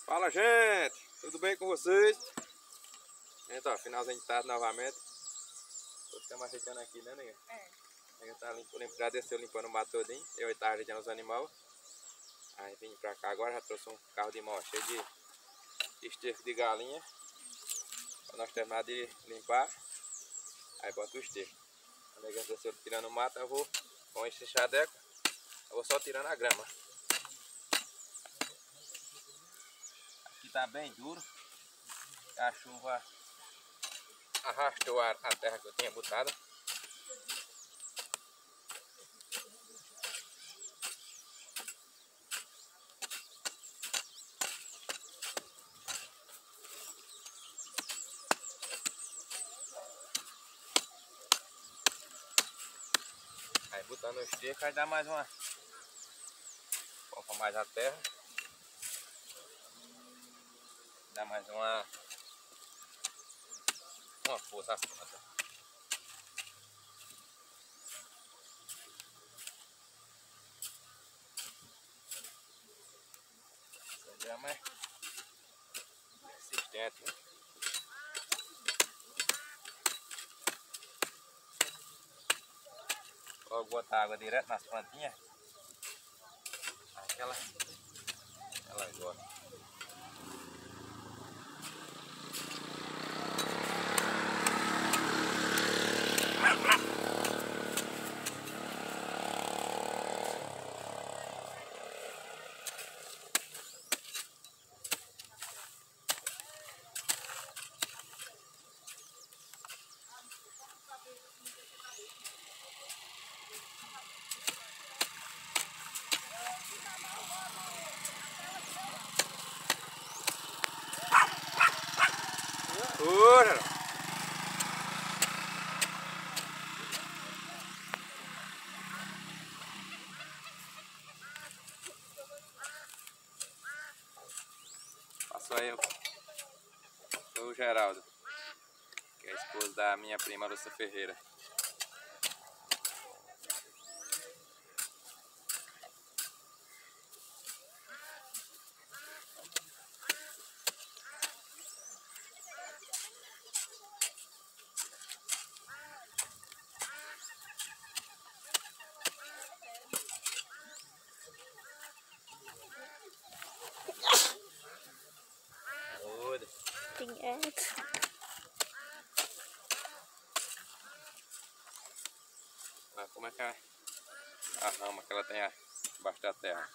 Fala, gente! Tudo bem com vocês? Então, finalzinho de tarde novamente. Estamos ajeitando aqui, né, nega? A gente tá já desceu limpando o mato todinho. Eu estava ajeitando os animais. Aí vim pra cá agora, já trouxe um carro de mão cheio de esterco de galinha. Quando nós terminar de limpar, aí bota o esterco. A nega desceu tirando o mato, eu vou com esse chadeco, eu vou só tirando a grama. Aqui tá bem duro. A chuva arrastou a terra que eu tinha botado. Aí botando o esterco, aí dá mais uma. Poupa mais a terra. Dá mais uma força às plantas. Essa grama é resistente, né? Logo botar água direto nas plantinhas. Ela gosta. Ora! Passou aí o Geraldo, que é a esposa da minha prima Lúcia Ferreira. Olha como é que é a rama que ela tem embaixo da terra.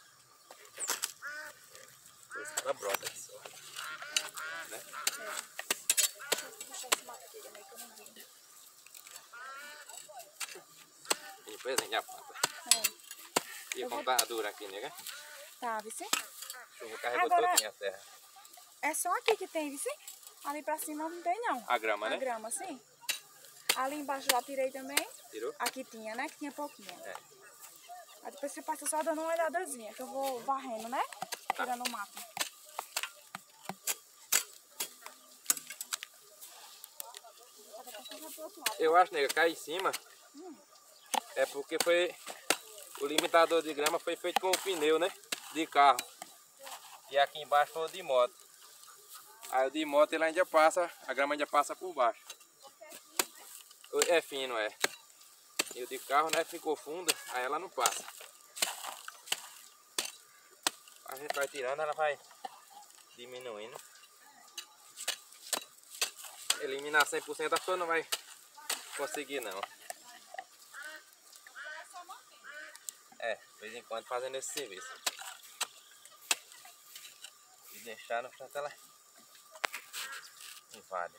Ela brota aqui só. Né? E depois a planta. E como tá dura aqui, nega? Tá, Vicê? Chuva carregou todinha a terra. É só aqui que tem, Vicê? Ali pra cima não tem, não. A grama, né? A grama, sim. Ali embaixo já tirei também. Tirou? Aqui tinha, né? Que tinha pouquinho. É. Aí depois você passa só dando uma olhadazinha, que eu vou varrendo, né? Tirando o mato. Eu acho, nega, cá em cima é porque foi o limitador de grama foi feito com o pneu, né? De carro. E aqui embaixo foi o de moto. Aí o de moto ele ainda passa, a grama ainda passa por baixo. É fino, é. E o de carro, né, ficou fundo, aí ela não passa. A gente vai tirando, ela vai diminuindo. Eliminar 100% a pessoa não vai conseguir, não. É, de vez em quando fazendo esse serviço. E deixar no frente ela invade.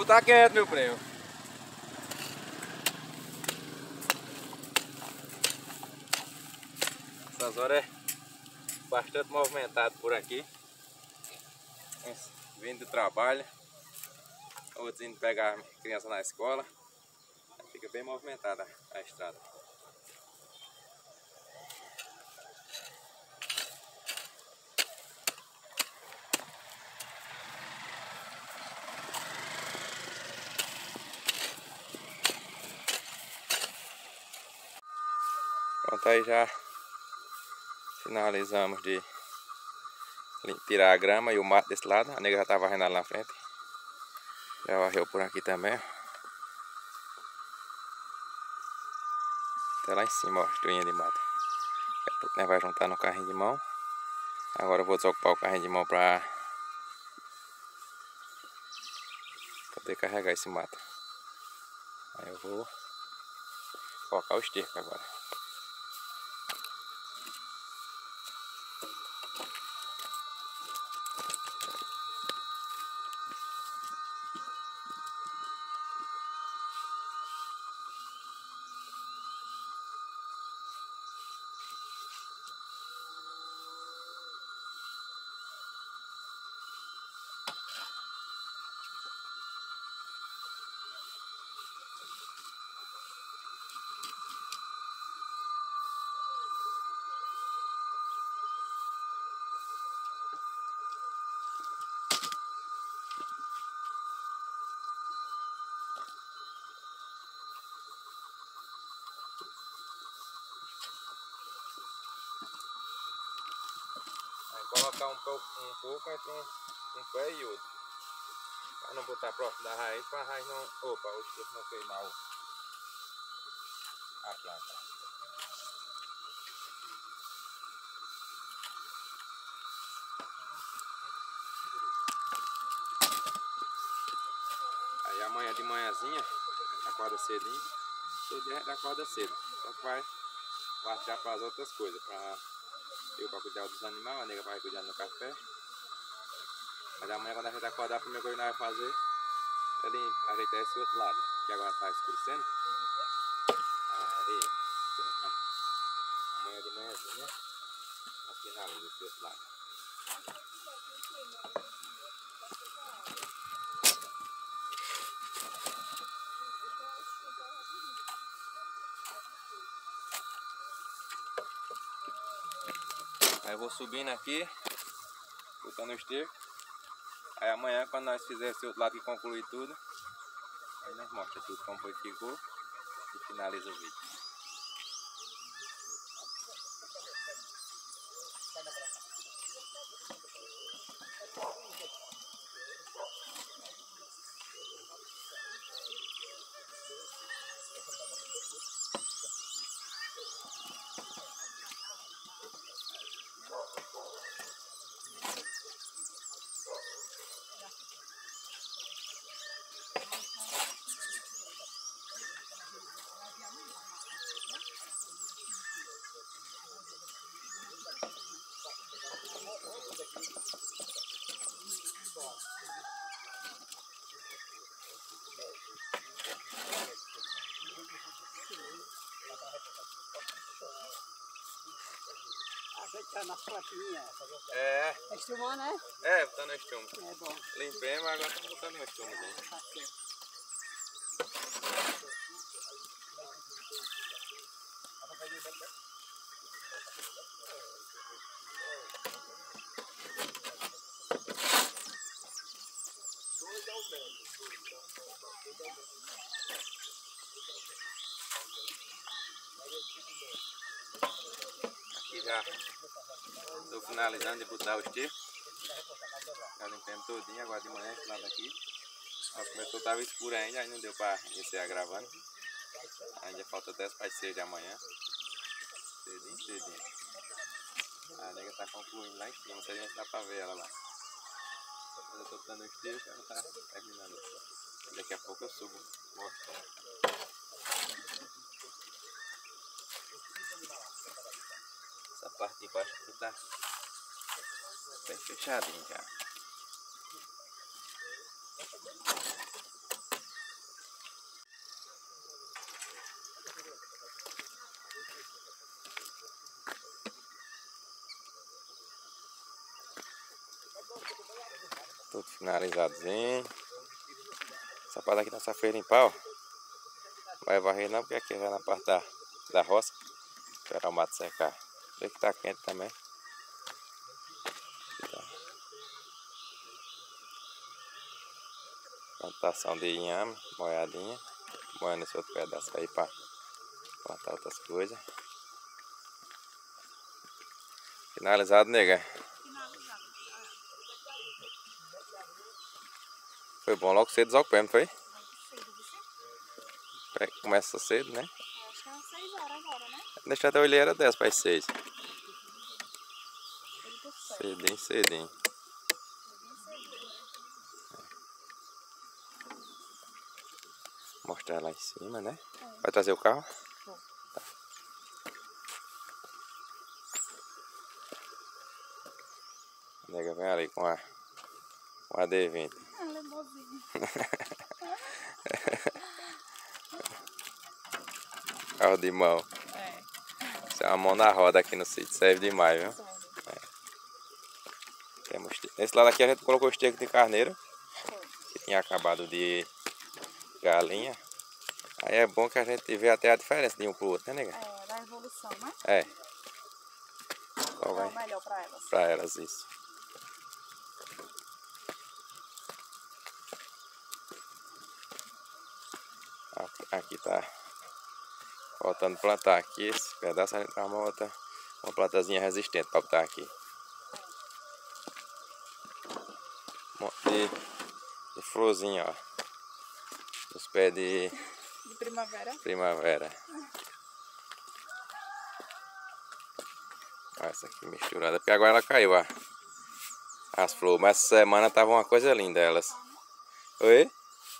tá quieto, meu primo. Essas horas é bastante movimentado por aqui. Uns vindo do trabalho, outros indo pegar a criança na escola. Fica bem movimentada a estrada. Pronto, aí já finalizamos de tirar a grama e o mato desse lado. A nega já tá varrendo lá na frente. Já varreu por aqui também, ó. Até lá em cima, ó, a estruinha de mato. Daqui a pouco nós vai juntar no carrinho de mão. Agora eu vou desocupar o carrinho de mão pra poder carregar esse mato. Aí eu vou colocar o esterco agora. Colocar um pouco entre um pé e outro. Para não botar próximo da raiz, para a raiz não. Opa, o esterco não queimar a planta. Aí amanhã de manhãzinha, acorda cedinho, todo dia acorda cedo. Só que vai partir para as outras coisas. Eu para cuidar dos animais, a nega vai cuidar do café. Mas amanhã quando a gente acordar, a primeira coisa que nós vamos fazer é ajeitar esse outro lado, que agora está escurecendo. Aí, amanhã de manhãzinha, nós finalizamos esse outro lado. Aí eu vou subindo aqui, botando o esterco. Aí amanhã, quando nós fizermos esse outro lado que concluir tudo, aí nós mostramos tudo como foi que ficou e finaliza o vídeo. Na plaquinha. É. Estumou, né? É, botando estumo. É bom. Limpei, mas agora estamos botando um estumo dentro. Tá certo. Aqui já estou finalizando de botar o esterco. Já limpando todinho, agora de manhã esse lado aqui. Começou, estava escuro ainda, aí não deu para iniciar gravando. Ainda falta 10 para as 6 da manhã. Cedinho, cedinho. A nega está concluindo lá em cima, não sei se dá para ver ela lá. Eu estou botando o esterco, ela está terminando. Daqui a pouco eu subo mostrando. Essa parte de baixo aqui tá bem fechadinho já. Tudo finalizadozinho. Essa parte aqui nessa feira limpar, ó. Vai varrer não, porque aqui já na parte da roça. Esperar o mato secar. Vê que tá quente também. Plantação de inhame, moedinha. Moendo esse outro pedaço aí pra plantar outras coisas. Finalizado, nega. Finalizado. Foi bom logo cedo usar o pé, não foi? Cedo, você? Começa cedo, né? Acho que é umas 6 horas agora, né? Deixar até ele era 10 para as 6. Ele tá certo. Cedinho, cedinho. Mostrar lá em cima, né? Vai trazer o carro? Vou. Tá. A nega vem ali com a D20. Ah, ela é boazinha. Carro de mão. É. Isso é uma mão na roda aqui no sítio. Serve demais, viu? Esse lado aqui a gente colocou o esteco de carneiro. Que tinha acabado de galinha. Aí é bom que a gente vê até a diferença de um pro outro, né, nega? É, da evolução, né? É. Qual É vai? o melhor pra elas. Pra elas, isso. Aqui tá faltando plantar aqui. Esse pedaço a gente vai uma plantazinha resistente pra botar aqui. Um monte de florzinha, ó. Os pés de primavera. Olha essa aqui misturada. Porque agora ela caiu, ó. As flores. Mas essa semana tava uma coisa linda elas. Oi?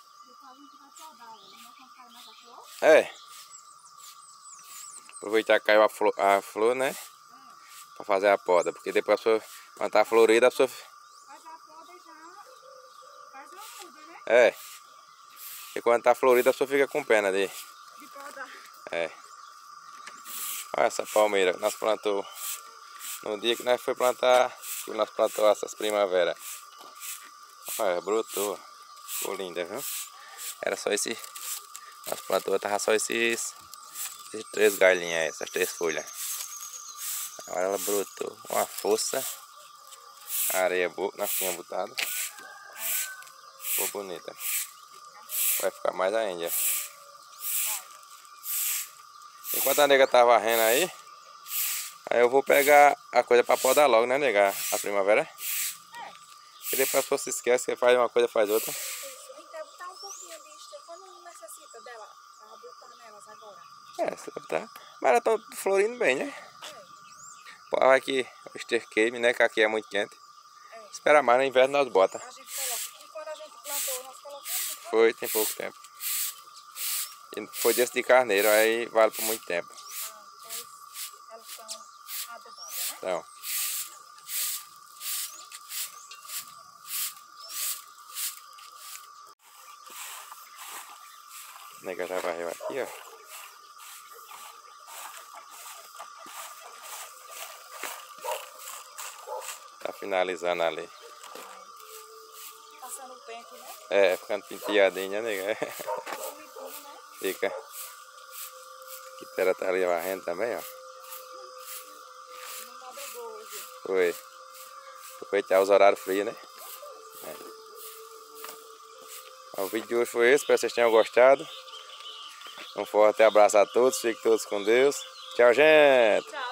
É. Aproveitar que caiu a flor, né? Pra fazer a poda. Porque depois a pessoa, quando tá florida, a pessoa... Faz a poda e já faz uma muda, né? É. E quando tá florida, a pessoa fica com pena de podar. É. Olha essa palmeira que nós plantou. No dia que nós foi plantar, que nós plantamos essas primaveras. Olha, brotou. Ficou linda, viu? Era só esse... Nós plantamos, tava só esses 3 galhinhas, essas 3 folhas. Agora ela brotou. Uma força. A areia boa que nós tínhamos botado. Ficou bonita. Vai ficar mais ainda. Enquanto a nega tá varrendo aí eu vou pegar a coisa pra podar logo, né, nega? A primavera. É. E depois a pessoa se esquece, que faz uma coisa, faz outra. Isso. Então botar um pouquinho de esterco. Quando não necessita dela, pra botar nelas agora. É, você tá. Mas elas estão florindo bem, né? É. Vai que o esterqueime, né? Que aqui é muito quente. É. Espera mais, no inverno nós bota. A gente coloca. E quando a gente plantou, nós colocamos. Foi, tem pouco tempo. E foi desse de carneiro, aí vale por muito tempo. Pois elas estão adubadas, né? Então. A nega já varreu aqui, ó. Tá finalizando ali. Passando o pente, né? É, ficando penteadinha, nega. Tá bonitinho, né? Fica. Que terra tá ali varrendo também, ó. Não madrugou hoje. Foi. Aproveitar os horários frios, né? É. O vídeo de hoje foi esse, espero que vocês tenham gostado. Um forte abraço a todos, fiquem todos com Deus. Tchau, gente! Tchau.